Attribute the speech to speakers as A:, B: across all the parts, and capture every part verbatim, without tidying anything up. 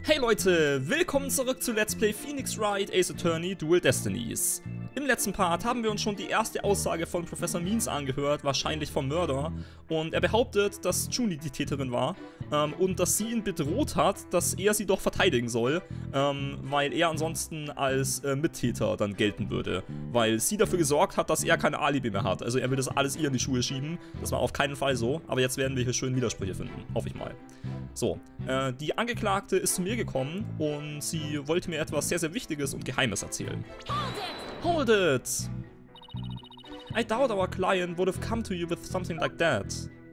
A: Hey Leute, willkommen zurück zu Let's Play Phoenix Wright Ace Attorney Dual Destinies. Im letzten Part haben wir uns schon die erste Aussage von Professor Means angehört, wahrscheinlich vom Mörder. Und er behauptet, dass Junie die Täterin war ähm, und dass sie ihn bedroht hat, dass er sie doch verteidigen soll, ähm, weil er ansonsten als äh, Mittäter dann gelten würde. Weil sie dafür gesorgt hat, dass er kein Alibi mehr hat. Also er will das alles ihr in die Schuhe schieben. Das war auf keinen Fall so, aber jetzt werden wir hier schön Widersprüche finden. Hoffe ich mal. So, äh, die Angeklagte ist zu mir gekommen und sie wollte mir etwas sehr, sehr Wichtiges und Geheimes erzählen. Hold it! I doubt our client would have come to you with something like that.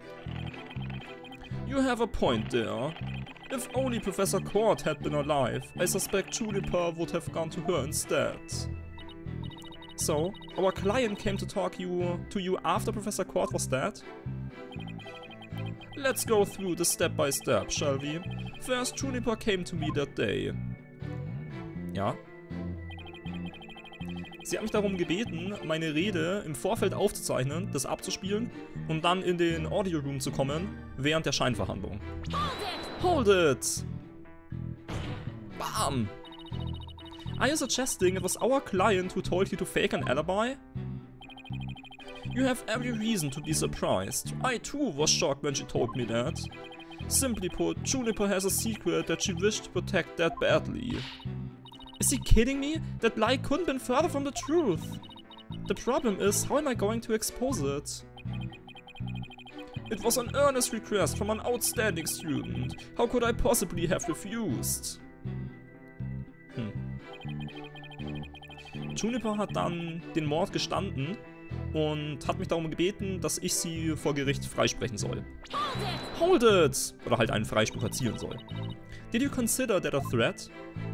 A: You have a point there. If only Professor Court had been alive, I suspect Juniper would have gone to her instead. So, our client came to talk you to you after Professor Court was dead? Let's go through this step by step, shall we? First, Juniper came to me that day. Ja. Sie hat mich darum gebeten, meine Rede im Vorfeld aufzuzeichnen, das abzuspielen und dann in den Audio Room zu kommen, während der Scheinverhandlung. Hold it! Bam! Are you suggesting it was our client who told you to fake an alibi? You have every reason to be surprised. I too was shocked when she told me that. Simply put, Juniper has a secret that she wished to protect that badly. Is he kidding me? That lie couldn't have been further from the truth. The problem is, how am I going to expose it? It was an earnest request from an outstanding student. How could I possibly have refused? Hm. Juniper hat dann den Mord gestanden und hat mich darum gebeten, dass ich sie vor Gericht freisprechen soll. Hold it! Oder halt einen Freispruch erzielen soll. Did you consider that a threat?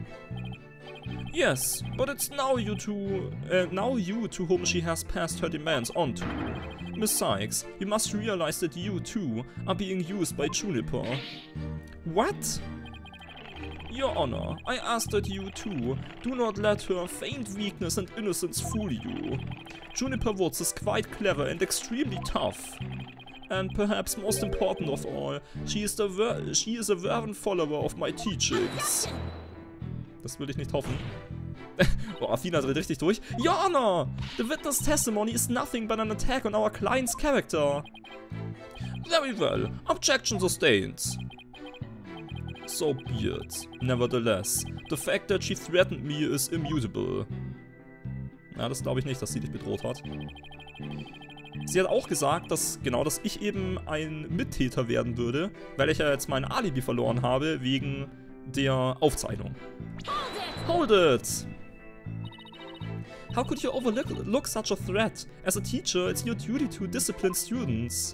A: Yes, but it's now you to uh, now you to whom she has passed her demands on to. Miss Sykes, you must realize that you too are being used by Juniper. What? Your Honor, I ask that you too do not let her feigned weakness and innocence fool you. Juniper Woods is quite clever and extremely tough. And perhaps most important of all, she is, the ver she is a fervent follower of my teachings. Das will ich nicht hoffen. Oh, Athena dreht richtig durch. Your Honor! The witness testimony is nothing but an attack on our client's character. Very well. Objection sustained. So be it. Nevertheless, the fact that she threatened me is immutable. Ja, das glaube ich nicht, dass sie dich bedroht hat. Sie hat auch gesagt, dass genau, dass ich eben ein Mittäter werden würde, weil ich ja jetzt mein Alibi verloren habe wegen der Aufzeichnung. Hold it! How could you overlook such a threat? As a teacher, it's your duty to discipline students.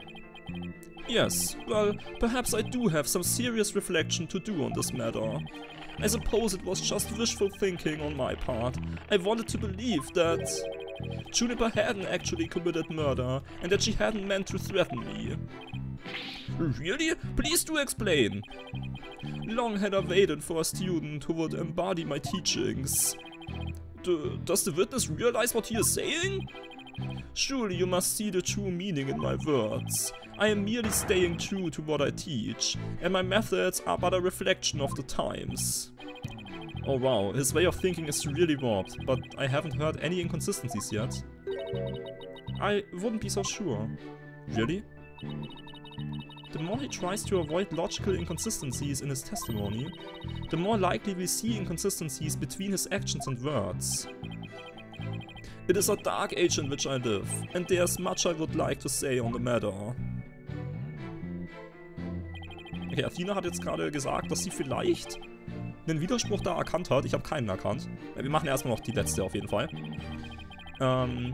A: Yes, well, perhaps I do have some serious reflection to do on this matter. I suppose it was just wishful thinking on my part. I wanted to believe that Juniper hadn't actually committed murder and that she hadn't meant to threaten me. Really? Please do explain. Long had I waited for a student who would embody my teachings. D- does the witness realize what he is saying? Surely you must see the true meaning in my words. I am merely staying true to what I teach, and my methods are but a reflection of the times. Oh wow, his way of thinking is really warped, but I haven't heard any inconsistencies yet. I wouldn't be so sure. Really? The more he tries to avoid logical inconsistencies in his testimony, the more likely we see inconsistencies between his actions and words. It is a dark age in which I live, and there's much I would like to say on the matter. Okay, Athena hat jetzt gerade gesagt, dass sie vielleicht einen Widerspruch da erkannt hat. Ich habe keinen erkannt. Wir machen erstmal noch die letzte auf jeden Fall. Ähm...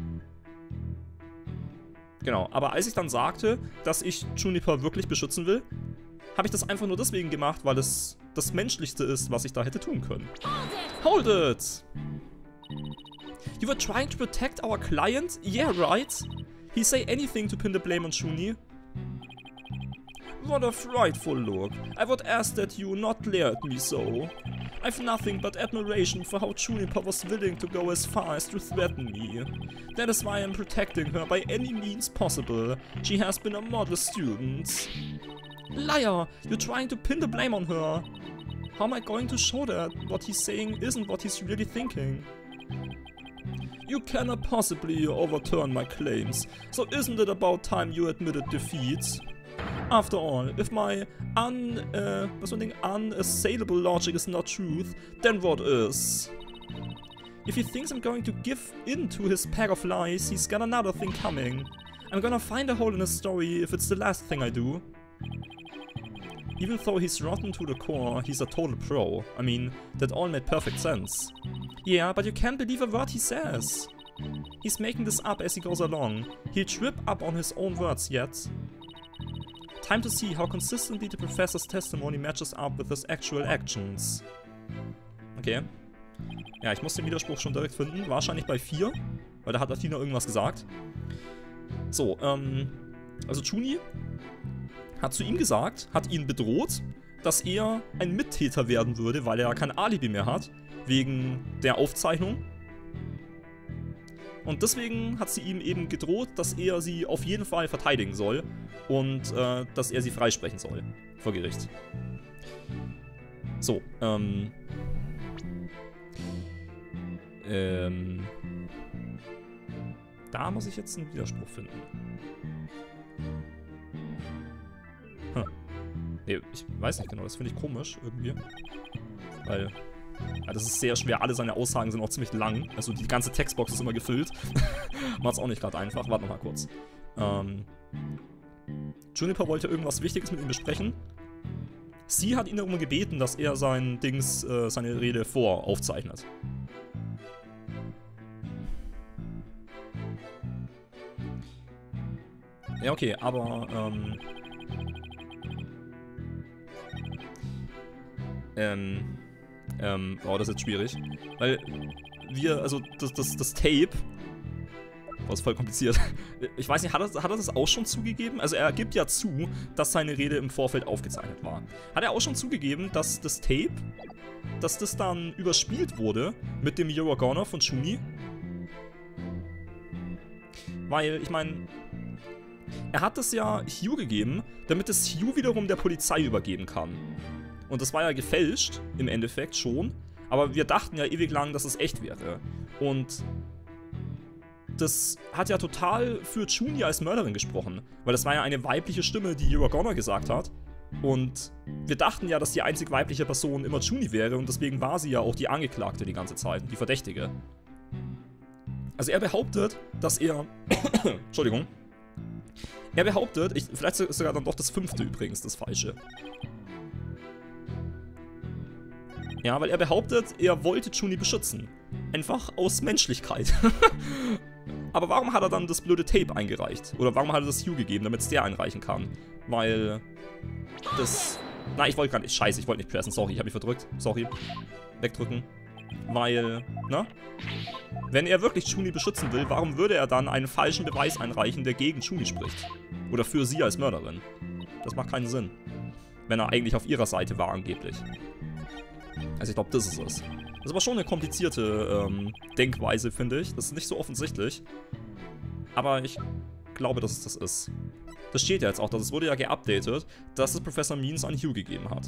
A: Genau, aber als ich dann sagte, dass ich Juniper wirklich beschützen will, habe ich das einfach nur deswegen gemacht, weil es das Menschlichste ist, was ich da hätte tun können. Hold it! You were trying to protect our client? Yeah, right? He say anything to pin the blame on Junie? What a frightful look. I would ask that you not glare at me so. I've nothing but admiration for how Juniper was willing to go as far as to threaten me. That is why I'm protecting her by any means possible. She has been a model student. Liar! You're trying to pin the blame on her. How am I going to show that what he's saying isn't what he's really thinking? You cannot possibly overturn my claims, so isn't it about time you admitted defeat? After all, if my un... Uh, what's one thing? unassailable logic is not truth, then what is? If he thinks I'm going to give in to his pack of lies, he's got another thing coming. I'm gonna find a hole in his story if it's the last thing I do. Even though he's rotten to the core, he's a total pro. I mean, that all made perfect sense. Yeah, but you can't believe a word he says. He's making this up as he goes along. He'll trip up on his own words yet. Time to see how consistently the professor's testimony matches up with his actual actions. Okay. Ja, ich muss den Widerspruch schon direkt finden. Wahrscheinlich bei vier, weil da hat Athena irgendwas gesagt. So, ähm... also Chuni hat zu ihm gesagt, hat ihn bedroht, dass er ein Mittäter werden würde, weil er kein Alibi mehr hat, wegen der Aufzeichnung. Und deswegen hat sie ihm eben gedroht, dass er sie auf jeden Fall verteidigen soll und äh, dass er sie freisprechen soll vor Gericht. So, ähm... Ähm... Da muss ich jetzt einen Widerspruch finden. Hm. Nee, ich weiß nicht genau, das finde ich komisch irgendwie. Weil... ja, das ist sehr schwer, alle seine Aussagen sind auch ziemlich lang. Also die ganze Textbox ist immer gefüllt. Macht's auch nicht gerade einfach. Warte noch mal kurz. Ähm... Juniper wollte irgendwas Wichtiges mit ihm besprechen. Sie hat ihn darum gebeten, dass er sein Dings, äh, seine Rede voraufzeichnet. Ja, okay, aber, ähm... Ähm... Ähm, oh, das ist jetzt schwierig. Weil wir, also das, das, das Tape... Boah, ist voll kompliziert. Ich weiß nicht, hat er, hat er das auch schon zugegeben? Also er gibt ja zu, dass seine Rede im Vorfeld aufgezeichnet war. Hat er auch schon zugegeben, dass das Tape, dass das dann überspielt wurde mit dem Yoragana von Chuni? Weil, ich meine... Er hat das ja Hugh gegeben, damit es Hugh wiederum der Polizei übergeben kann. Und das war ja gefälscht, im Endeffekt schon. Aber wir dachten ja ewig lang, dass es echt wäre. Und das hat ja total für Chuni als Mörderin gesprochen. Weil das war ja eine weibliche Stimme, die Yoragana gesagt hat. Und wir dachten ja, dass die einzig weibliche Person immer Chuni wäre. Und deswegen war sie ja auch die Angeklagte die ganze Zeit, die Verdächtige. Also er behauptet, dass er... Entschuldigung. Er behauptet, ich, vielleicht ist sogar dann doch das fünfte übrigens, das falsche. Ja, weil er behauptet, er wollte Chuni beschützen. Einfach aus Menschlichkeit. Aber warum hat er dann das blöde Tape eingereicht? Oder warum hat er das Hugh gegeben, damit es der einreichen kann? Weil das... Na, ich wollte gar nicht... Scheiße, ich wollte nicht pressen. Sorry, ich habe mich verdrückt. Sorry. Wegdrücken. Weil, ne? Wenn er wirklich Chuni beschützen will, warum würde er dann einen falschen Beweis einreichen, der gegen Chuni spricht? Oder für sie als Mörderin? Das macht keinen Sinn. Wenn er eigentlich auf ihrer Seite war, angeblich. Also ich glaube, das ist es. Das ist aber schon eine komplizierte ähm, Denkweise, finde ich. Das ist nicht so offensichtlich. Aber ich glaube, dass es das ist. Das steht ja jetzt auch, dass es wurde ja geupdatet, dass es Professor Means an Hugh gegeben hat.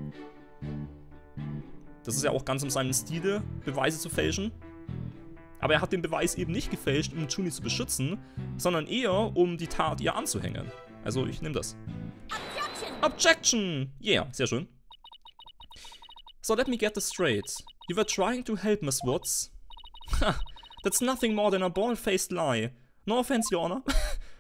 A: Das ist ja auch ganz in seinem Stile, Beweise zu fälschen. Aber er hat den Beweis eben nicht gefälscht, um Chuni zu beschützen, sondern eher, um die Tat ihr anzuhängen. Also ich nehme das. Objection! Objection! Yeah, sehr schön. So let me get this straight. You were trying to help Miss Woods? Ha, that's nothing more than a bald-faced lie. No offense, Your Honor.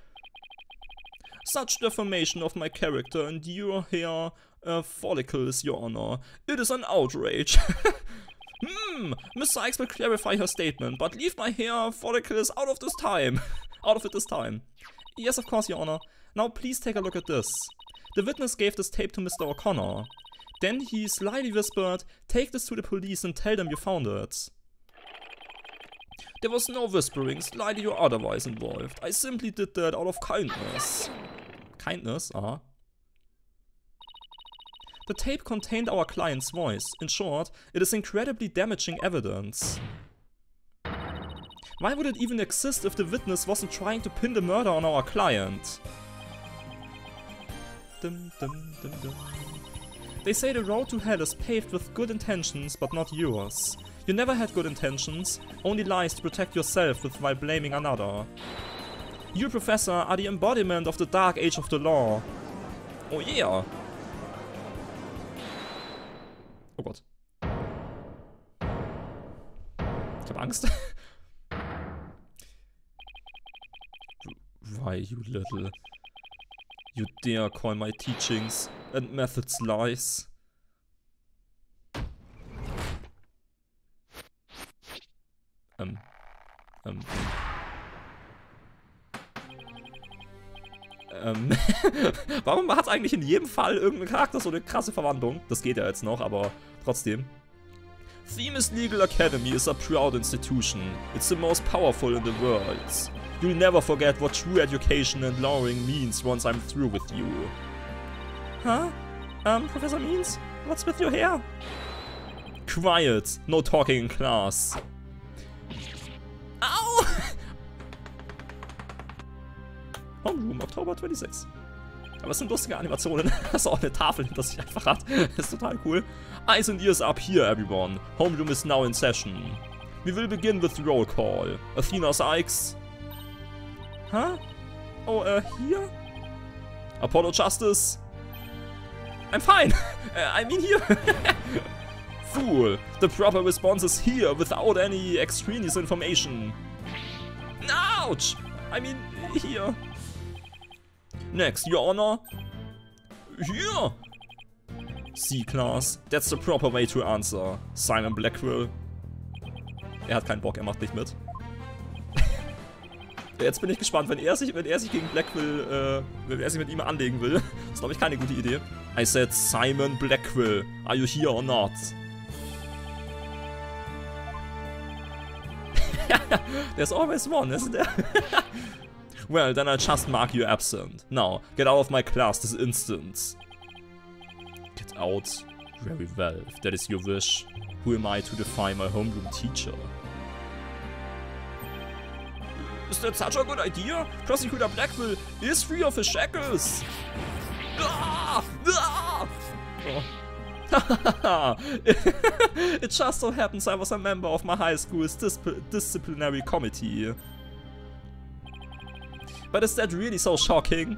A: Such defamation of my character and your hair uh, follicles, Your Honor. It is an outrage. Hmm, Miss Sykes will clarify her statement, but leave my hair follicles out of this time. Out of it this time. Yes, of course, Your Honor. Now please take a look at this. The witness gave this tape to Mister O'Connor. Then he slyly whispered, "Take this to the police and tell them you found it." There was no whispering, slyly or otherwise involved. I simply did that out of kindness. Kindness? Aha. The tape contained our client's voice. In short, it is incredibly damaging evidence. Why would it even exist if the witness wasn't trying to pin the murder on our client? Dum, dum, dum, dum. They say the road to hell is paved with good intentions, but not yours. You never had good intentions, only lies to protect yourself with while blaming another. You, Professor, are the embodiment of the dark age of the law. Oh yeah. Oh Gott. Ich hab Angst. Why, you little... You dare call my teachings and methods lies? Ähm... Ähm... Ähm... Warum hat eigentlich in jedem Fall irgendein Charakter so eine krasse Verwandlung? Das geht ja jetzt noch, aber trotzdem. Themis Legal Academy is a proud institution. It's the most powerful in the world. You'll never forget what true education and lawing means once I'm through with you. Huh? Um, Professor Means? What's with your hair? Quiet! No talking in class. Au! Homeroom, Oktober twenty-sixth. Aber es sind lustige Animationen, dass er auch eine Tafel hinter sich einfach hat. Das ist total cool. Eyes and ears up here, everyone. Homeroom is now in session. We will begin with roll call. Athena Sykes. Huh? Oh, uh, here? Apollo Justice. I'm fine. uh, I mean here. Fool. The proper response is here without any extraneous information. Ouch! I mean here. Next, Your Honor. Here. C-Class. That's the proper way to answer. Simon Blackwell. Er hat keinen Bock, er macht nicht mit. Jetzt bin ich gespannt, wenn er sich, wenn er sich gegen Blackwell, äh, wenn er sich mit ihm anlegen will. Das ist, glaube ich, keine gute Idee. I said Simon Blackwell. Are you here or not? There's always one, isn't there? Well, then I'll just mark you absent. Now, get out of my class this instant. Get out? Very well, if that is your wish. Who am I to defy my homeroom teacher? Is that such a good idea? Prosecutor Blackwell is free of his shackles! Ah! Ah! Oh. It just so happens I was a member of my high school's disp- disciplinary committee. But is that really so shocking?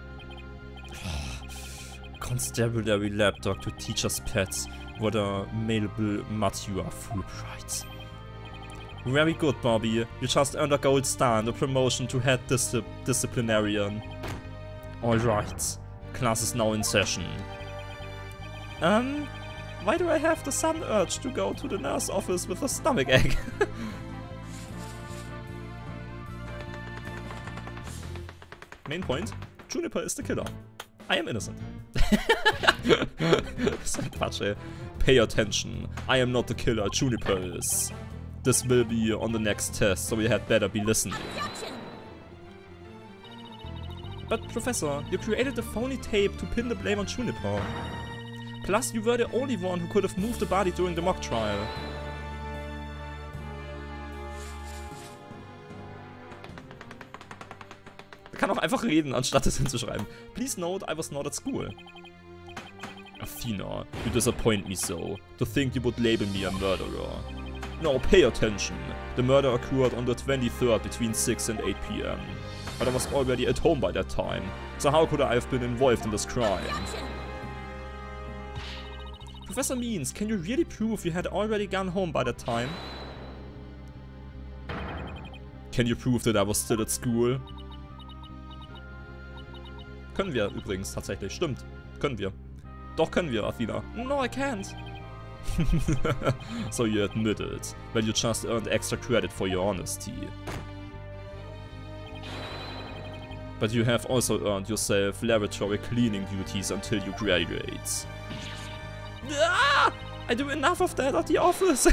A: Constabulary lapdog to teacher's pets. What a malleable mutt you are, Fulbright. Very good, Bobby. You just earned a gold star and a promotion to head dis disciplinarian. Alright. Class is now in session. Um, why do I have the sudden urge to go to the nurse office with a stomach ache? Main point, Juniper is the killer. I am innocent. So Quatsch, ey. Pay attention. I am not the killer, Juniper is. This will be on the next test, so you had better be listening. But Professor, you created a phony tape to pin the blame on Juniper. Plus, you were the only one who could have moved the body during the mock trial. Er kann auch einfach reden, anstatt es hinzuschreiben. Please note, I was not at school. Athena, you disappoint me so. To think you would label me a murderer. No, pay attention. The murder occurred on the twenty-third between six and eight p m But I was already at home by that time. So how could I have been involved in this crime? Professor Means, can you really prove you had already gone home by that time? Can you prove that I was still at school? Können wir übrigens tatsächlich. Stimmt. Können wir. Doch können wir, Athena. No, I can't. So you admit it. Well, you just earned extra credit for your honesty. But you have also earned yourself laboratory cleaning duties until you graduate. Ah! I do enough of that at the office.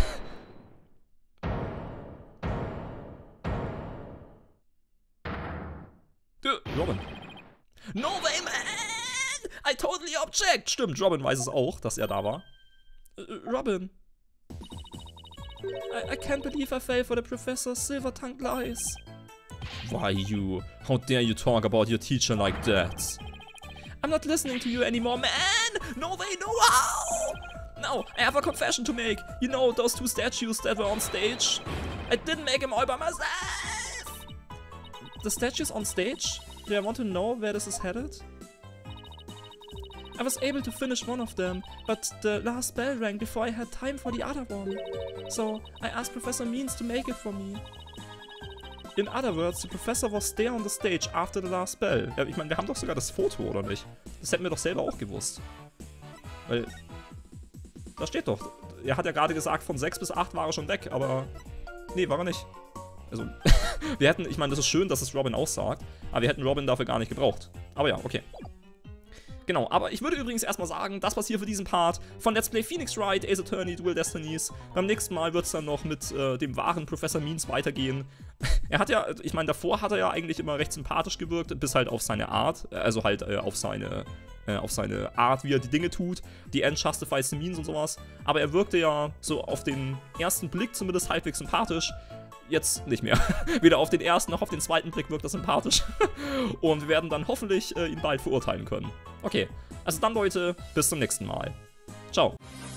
A: Robin. No way, man! I totally object! Stimmt, Robin weiß es auch, dass er da war. Uh, Robin. I, I can't believe I fell for the professor's silver-tongued lies. Why you? How dare you talk about your teacher like that? I'm not listening to you anymore, man! No, they know how! No, I have a confession to make. You know, those two statues that were on stage? I didn't make them all by myself! The statues on stage? Do I want to know where this is headed? I was able to finish one of them, but the last bell rang before I had time for the other one. So, I asked Professor Means to make it for me. In other words, the Professor was there on the stage after the last bell. Ja, ich meine, wir haben doch sogar das Foto, oder nicht? Das hätten wir doch selber auch gewusst. Weil, da steht doch, er hat ja gerade gesagt, von sechs bis acht war er schon weg, aber nee, war er nicht. Also, wir hätten, ich meine, das ist schön, dass es Robin aussagt, aber wir hätten Robin dafür gar nicht gebraucht. Aber ja, okay. Genau, aber ich würde übrigens erstmal sagen, das war's hier für diesen Part von Let's Play Phoenix Wright, Ace Attorney, Dual Destinies. Beim nächsten Mal wird es dann noch mit äh, dem wahren Professor Means weitergehen. Er hat ja, ich meine, davor hat er ja eigentlich immer recht sympathisch gewirkt, bis halt auf seine Art, also halt äh, auf seine... auf seine Art, wie er die Dinge tut, die End-Justifies the Means und sowas. Aber er wirkte ja so auf den ersten Blick zumindest halbwegs sympathisch. Jetzt nicht mehr. Weder auf den ersten noch auf den zweiten Blick wirkt er sympathisch. Und wir werden dann hoffentlich äh, ihn bald verurteilen können. Okay, also dann Leute, bis zum nächsten Mal. Ciao.